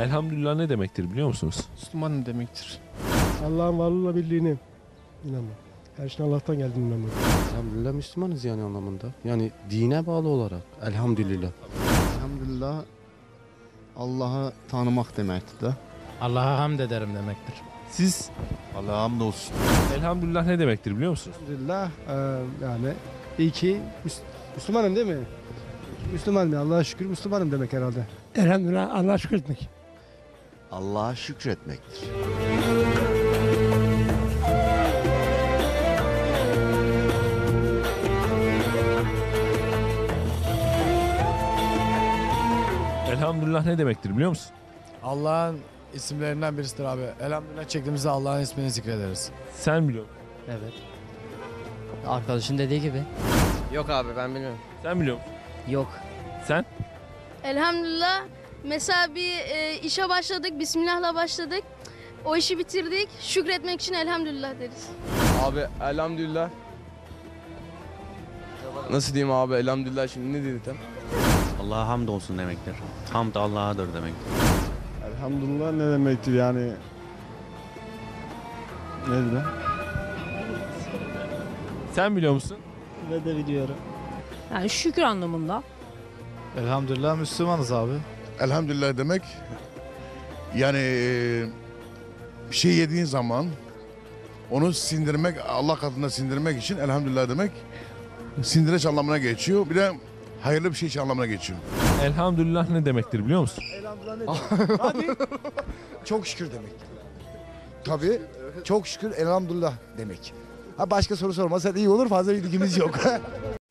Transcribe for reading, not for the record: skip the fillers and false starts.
Elhamdülillah ne demektir biliyor musunuz? Müslüman demektir. Allah'ın varlığına birliğini inanmak. Her şeyin Allah'tan geldiğini inanmak. Elhamdülillah Müslümanız yani anlamında. Yani dine bağlı olarak elhamdülillah. Elhamdülillah Allah'ı tanımak demektir de. Allah'a hamd ederim demektir. Siz Allah'a hamdolsun. elhamdülillah ne demektir biliyor musunuz? Elhamdülillah yani iyi ki Müslümanım değil mi? Müslümanım, Allah'a şükür Müslümanım demek herhalde. Elhamdülillah Allah'a şükür etmek. Allah'a şükretmektir. Elhamdülillah ne demektir biliyor musun? Allah'ın isimlerinden birisidir abi. Elhamdülillah çektiğimizde Allah'ın ismini zikrederiz. Sen biliyor musun? Evet. Arkadaşın dediği gibi. Yok abi ben bilmiyorum. Sen biliyor musun? Yok. Sen? Elhamdülillah. Mesela bir işe başladık, Bismillah'la başladık. O işi bitirdik. Şükretmek için elhamdülillah deriz. Abi elhamdülillah. Nasıl diyeyim abi elhamdülillah şimdi ne dedim? Allah'a hamdolsun demektir. Hamd Allah'adır demektir. Elhamdülillah ne demektir yani? Ne dedim? Sen biliyor musun? Ben de biliyorum. Yani şükür anlamında. Elhamdülillah Müslümanız abi. Elhamdülillah demek yani bir şey yediğin zaman onu sindirmek, Allah katında sindirmek için elhamdülillah demek sindireç anlamına geçiyor. Bir de hayırlı bir şey için anlamına geçiyor. Elhamdülillah ne demektir biliyor musun? Elhamdülillah ne demek? Hadi. Çok şükür demek. Tabii çok şükür elhamdülillah demek. Ha başka soru sormasan iyi olur, fazla bilgimiz yok.